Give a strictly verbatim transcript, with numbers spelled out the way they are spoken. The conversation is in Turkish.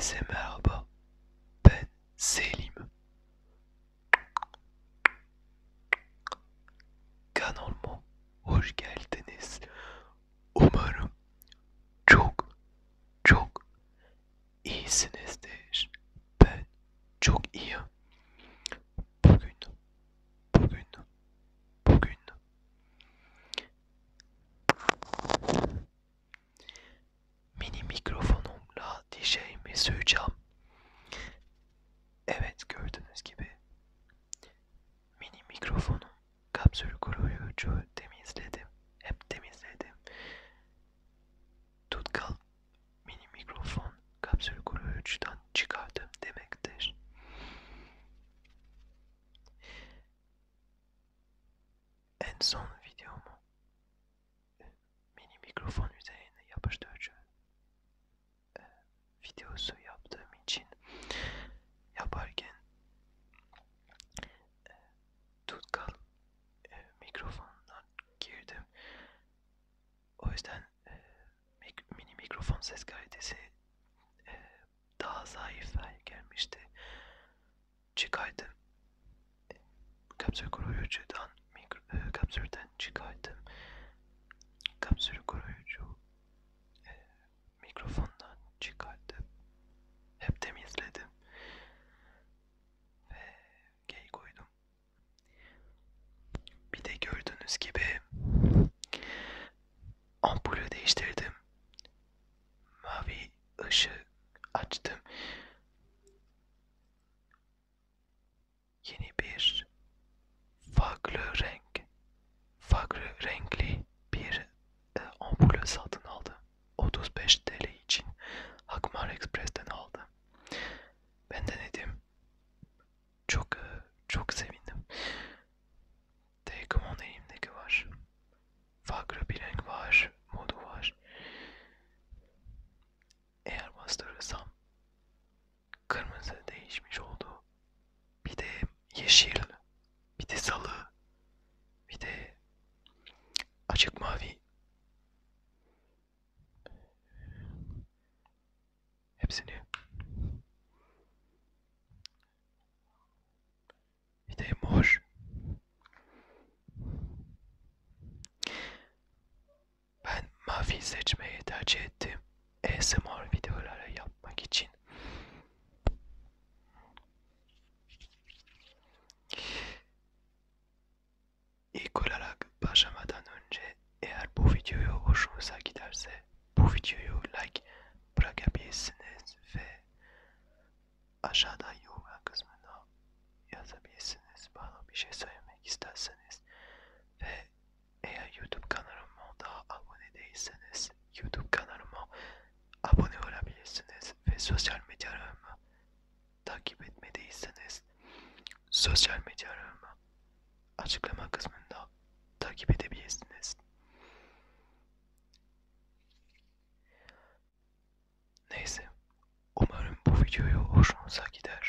Herkese merhaba. Ben Selim. Kanalıma hoş geldiniz. Umarım çok çok iyisinizdir. Ben çok iyiyim. Bugün, bugün, bugün mini mikrofonumla diyeceğimi söyleyeceğim. Evet, gördüğünüz gibi mini mikrofonum kapsül koruyucu temizledim. Hep temizledim. Tutkal mini mikrofon kapsül koruyucudan çıkardım demektir. En son videomu mini mikrofon üzerine yapıştırıcı e, videosu yaptığım için yaparken e, tutkal e, mikrofondan girdim. O yüzden e, mik mini mikrofon ses kalitesi e, daha zayıf gelmişti. Çıkardım. E, kapsül koruyucudan mikro, e, kapsülden çıkardım. Kapsül koruyucu e, mikrofondan çıkardım. Hep temizledim ve geri koydum. Bir de gördüğünüz gibi ampulü değiştirdim. Mavi ışığı açtım. Yeni bir farklı renk, farklı renkli bir e, ampulü satın aldım. otuz beş T L için Akmar Express'ten aldım. Ben denedim. Çok e, çok sevindim. Telekomon elimdeki var. Farklı bir renk var, modu var. Eğer bastırırsam kırmızı değişmiş oldu. Bir de yeşil, bir de sarı, bir de açık mavi. Hepsini. Bir de mor. Ben mavi seçmeyi tercih ettim. A S M R videoları yapmak için. İlk olarak başlamadan önce eğer bu videoyu hoşunuza giderse bu videoyu like bırakabilirsiniz ve aşağıda yorum kısmına yazabilirsiniz bana bir şey söylemek isterseniz ve eğer YouTube kanalıma daha abone değilseniz YouTube kanalıma abone olabilirsiniz ve sosyal medyalarımı takip etmediyseniz sosyal medyalarımı açıklama kısmında takip edebilirsiniz. Neyse, umarım bu videoyu hoşunuza gider.